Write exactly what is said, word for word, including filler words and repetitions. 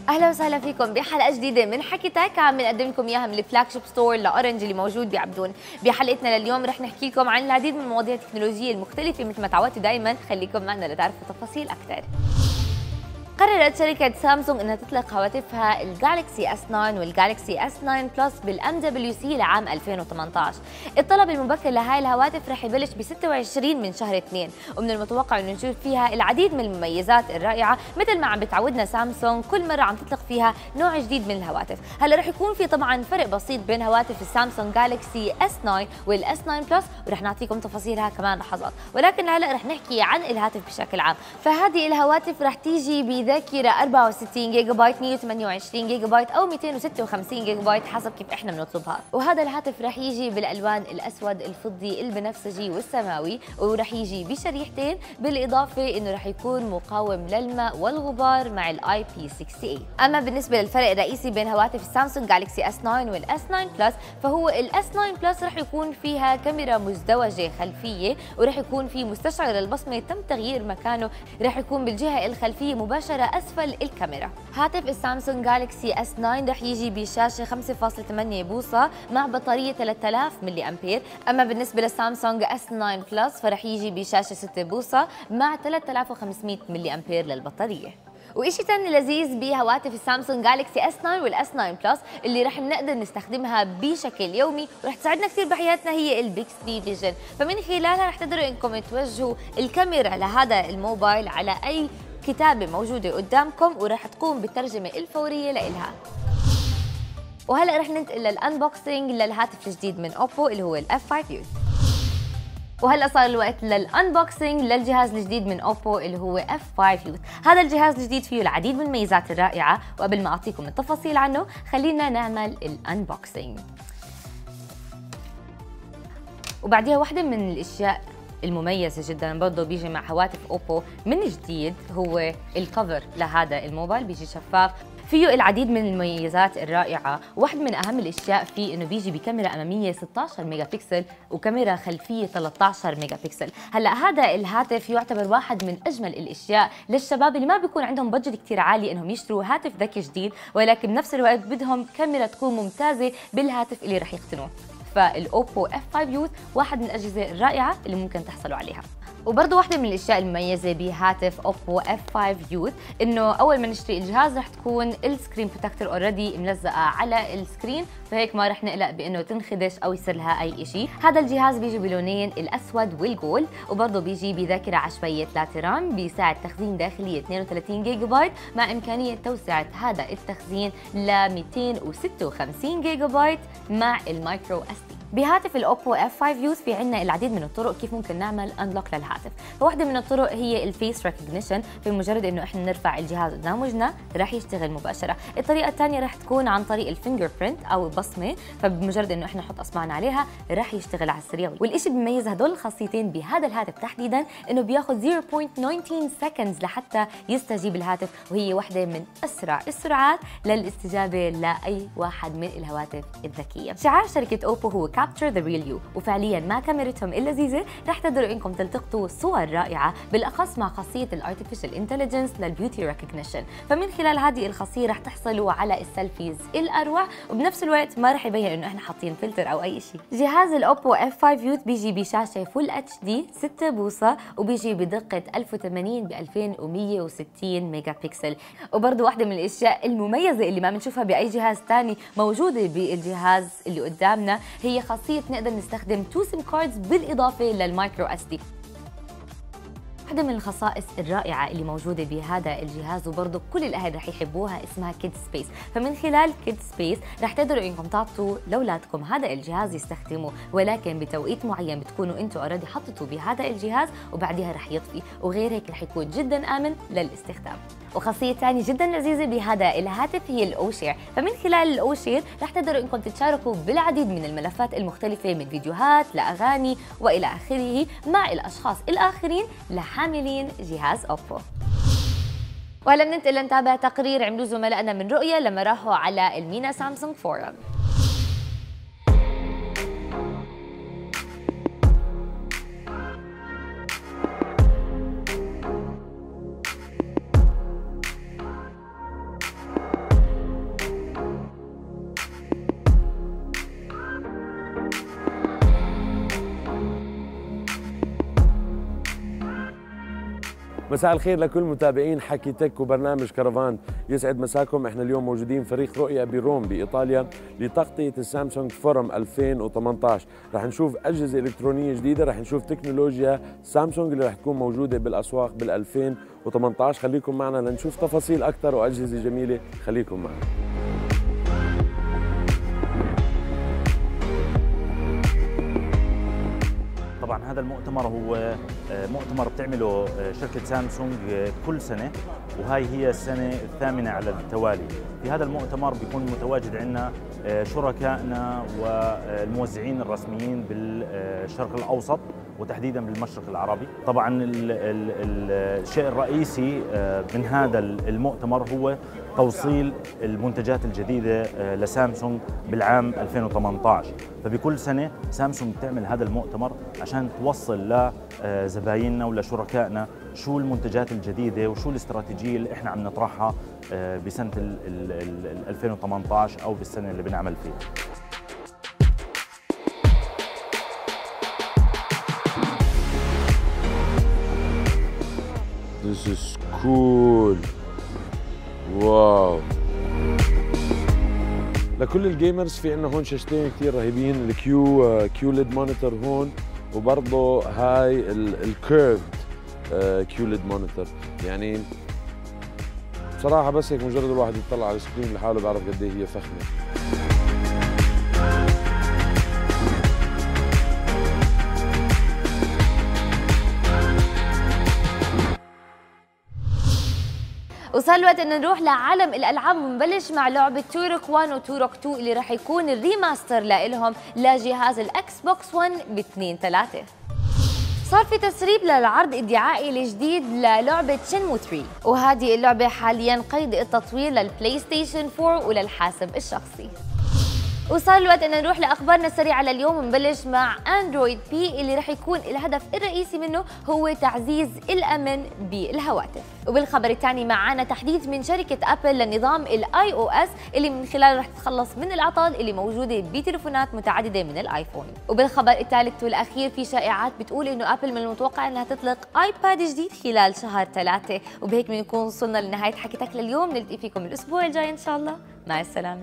اهلا وسهلا فيكم بحلقه جديده من حكي تك، عم بنقدم لكم اياها من الفلاج شيب ستور لاورنج اللي موجود بعبدون. بحلقتنا لليوم رح نحكي لكم عن العديد من المواضيع التكنولوجيه المختلفه مثل ما تعودتوا دائما. خليكم معنا لتعرفوا تفاصيل اكثر. قررت شركة سامسونج انها تطلق هواتفها الجالكسي اس تسعة والجالكسي اس تسعة بلس بالام دبليو سي لعام ألفين وثمانية عشر. الطلب المبكر لهاي الهواتف رح يبلش ب ستة وعشرين من شهر اثنين، ومن المتوقع انه نشوف فيها العديد من المميزات الرائعة مثل ما عم بتعودنا سامسونج كل مرة عم تطلق فيها نوع جديد من الهواتف. هلا رح يكون في طبعا فرق بسيط بين هواتف السامسونج جالكسي اس تسعة والاس تسعة بلس، ورح نعطيكم تفاصيلها كمان لحظات، ولكن هلا رح نحكي عن الهاتف بشكل عام. فهذه الهواتف رح تيجي ب ذاكرة أربعة وستين جيجا بايت، مئة وثمانية وعشرين جيجا بايت أو مئتين وستة وخمسين جيجا بايت حسب كيف إحنا بنطلبها. وهذا الهاتف رح يجي بالألوان الأسود، الفضي، البنفسجي والسماوي، ورح يجي بشريحتين، بالإضافة إنه رح يكون مقاوم للماء والغبار مع الاي بي ثمانية وستين. أما بالنسبة للفرق الرئيسي بين هواتف السامسونج جالكسي اس تسعة والاس تسعة بلس، فهو الاس تسعة بلس رح يكون فيها كاميرا مزدوجة خلفية، ورح يكون في مستشعر البصمة تم تغيير مكانه، رح يكون بالجهة الخلفية مباشرة أسفل الكاميرا. هاتف السامسونج جالكسي اس تسعة رح يجي بشاشة خمسة فاصلة ثمانية بوصة مع بطارية ثلاثة آلاف ملي أمبير، أما بالنسبة للسامسونج اس تسعة بلس فرح يجي بشاشة ستة بوصة مع ثلاثة آلاف وخمسمئة ملي أمبير للبطارية. وإشي ثاني لذيذ بهواتف السامسونج جالكسي اس تسعة والاس تسعة بلس اللي رح نقدر نستخدمها بشكل يومي ورح تساعدنا كثير بحياتنا هي البيكسبي فيجن، فمن خلالها رح تقدروا انكم توجهوا الكاميرا لهذا الموبايل على أي كتابة موجودة قدامكم ورح تقوم بالترجمة الفورية لإلها. وهلا رح ننتقل للأنبوكسينج للهاتف الجديد من اوبو اللي هو الاف خمسة يوز. وهلا صار الوقت للانبوكسينج للجهاز الجديد من اوبو اللي هو اف خمسة يوز. هذا الجهاز الجديد فيه العديد من المميزات الرائعة، وقبل ما اعطيكم التفاصيل عنه خلينا نعمل الانبوكسينج. وبعديها واحدة من الاشياء المميزة جدا برضه بيجي مع هواتف اوبو من جديد هو الكفر لهذا الموبايل، بيجي شفاف فيه العديد من المميزات الرائعة. واحد من أهم الأشياء فيه إنه بيجي بكاميرا أمامية ستة عشر ميجا بكسل وكاميرا خلفية ثلاثة عشر ميجا بكسل. هلا هذا الهاتف يعتبر واحد من أجمل الأشياء للشباب اللي ما بيكون عندهم بادجت كتير عالي إنهم يشتروا هاتف ذكي جديد، ولكن بنفس الوقت بدهم كاميرا تكون ممتازة بالهاتف اللي رح يقتنوه. فالأوبو اف خمسة يوز واحد من الأجهزة الرائعة اللي ممكن تحصلوا عليها. وبرضه واحدة من الاشياء المميزة بهاتف اوبو اف خمسة يوز انه اول ما نشتري الجهاز رح تكون السكرين بروتكتور اوريدي ملزقة على السكرين، فهيك ما رح نقلق بانه تنخدش او يصير لها اي شيء. هذا الجهاز بيجي بلونين الاسود والجول، وبرضه بيجي بذاكرة عشوائية ثلاثة رام، بيساعد تخزين داخلي اثنين وثلاثين جيجا بايت مع امكانية توسعة هذا التخزين ل مئتين وستة وخمسين جيجا بايت مع المايكرو اس دي. بهاتف الاوبو اف خمسة يوز في عندنا العديد من الطرق كيف ممكن نعمل انلوك للهاتف. فواحدة من الطرق هي الفيس ريكوجنيشن، بمجرد انه احنا نرفع الجهاز قدام وجهنا رح يشتغل مباشرة. الطريقة الثانية رح تكون عن طريق الفينجر برنت او البصمة، فبمجرد انه احنا نحط اصبعنا عليها رح يشتغل على السريع. والشيء بيميز هدول الخاصيتين بهذا الهاتف تحديدا انه بياخذ صفر فاصلة تسعة عشر سكندز لحتى يستجيب الهاتف، وهي واحدة من اسرع السرعات للاستجابة لاي واحد من الهواتف الذكية. شعار شركة اوبو هو Capture the real you، وفعليا مع كاميرتهم اللذيذة رح تقدروا انكم تلتقطوا صور رائعة، بالاخص مع خاصية الارتفيشال انتليجنس للبيوتي ريكوجنيشن، فمن خلال هذه الخاصية رح تحصلوا على السيلفيز الاروع، وبنفس الوقت ما رح يبين انه احنا حاطين فلتر او اي شيء. جهاز الاوبو اف خمسة يوز بيجي بشاشة فول اتش دي ستة بوصة، وبيجي بدقة ألف وثمانين ب ألفين ومئة وستين ميجا بكسل. وبرضه واحدة من الاشياء المميزة اللي ما بنشوفها باي جهاز ثاني موجودة بالجهاز اللي قدامنا هي خاصية نقدر نستخدم تو سيم كاردز بالاضافة للمايكرو اس دي. واحدة من الخصائص الرائعة اللي موجودة بهذا الجهاز وبرضه كل الأهل رح يحبوها اسمها كيد سبيس، فمن خلال كيد سبيس رح تقدروا انكم تعطوا لأولادكم هذا الجهاز يستخدموه، ولكن بتوقيت معين بتكونوا انتم اوريدي حطيتوا بهذا الجهاز وبعدها رح يطفي، وغير هيك رح يكون جدا آمن للاستخدام. وخاصية ثانية جدا لذيذة بهذا الهاتف هي الأو شير، فمن خلال الأو شير رح تقدروا انكم تتشاركوا بالعديد من الملفات المختلفة من فيديوهات لأغاني وإلى آخره مع الأشخاص الآخرين لحاملين جهاز أوبو. وهلا بننتقل لنتابع تقرير عملوه زملائنا من رؤية لما راحوا على المينا سامسونج فورم. مساء الخير لكل متابعين حكي تك وبرنامج كرفان، يسعد مساكم. احنا اليوم موجودين فريق رؤيا بروم بايطاليا لتغطيه السامسونج فورم ألفين وثمانية عشر. رح نشوف اجهزه الكترونيه جديده، رح نشوف تكنولوجيا سامسونج اللي رح تكون موجوده بالاسواق بال ألفين وثمانية عشر. خليكم معنا لنشوف تفاصيل اكثر واجهزه جميله، خليكم معنا. طبعا هذا المؤتمر هو مؤتمر بتعمله شركة سامسونج كل سنة، وهاي هي السنة الثامنة على التوالي. في هذا المؤتمر بيكون متواجد عندنا شركائنا والموزعين الرسميين بالشرق الأوسط وتحديدا بالمشرق العربي. طبعا الشيء الرئيسي من هذا المؤتمر هو توصيل المنتجات الجديدة لسامسونج بالعام ألفين وثمانية عشر. فبكل سنة سامسونج بتعمل هذا المؤتمر عشان توصل لزبايننا ولشركائنا شو المنتجات الجديدة وشو الاستراتيجية اللي احنا عم نطرحها بسنة ألفين وثمانية عشر أو بالسنة اللي بنعمل فيها. This is cool. واو. لكل الجيمرز في عندنا هون شاشتين كثير رهيبين، الكيو كيو ليد مونيتور هون، وبرضه هاي الكيرفد كيو ليد مونيتور. يعني بصراحة بس هيك مجرد الواحد يطلع على السكرين لحاله بيعرف قد ايه هي فخمة. وصار الوقت انه نروح لعالم الالعاب ونبلش مع لعبه تورك واحد وتورك اثنين اللي رح يكون الريماستر لإلهم لجهاز الاكس بوكس واحد ب اثنين ثلاثة. صار في تسريب للعرض الدعائي الجديد للعبه شنمو ثلاثة، وهذه اللعبه حاليا قيد التطوير للبلاي ستيشن أربعة وللحاسب الشخصي. وصار الوقت ان نروح لاخبارنا السريعه لليوم ونبلش مع اندرويد بي اللي رح يكون الهدف الرئيسي منه هو تعزيز الامن بالهواتف. وبالخبر الثاني معنا تحديث من شركه ابل لنظام الاي او اس اللي من خلاله رح تتخلص من الاعطال اللي موجوده بتليفونات متعدده من الايفون. وبالخبر الثالث والاخير في شائعات بتقول انه ابل من المتوقع انها تطلق ايباد جديد خلال شهر ثلاثة، وبهيك بنكون وصلنا لنهايه حكي تك لليوم. نلتقي فيكم الاسبوع الجاي ان شاء الله، مع السلامه.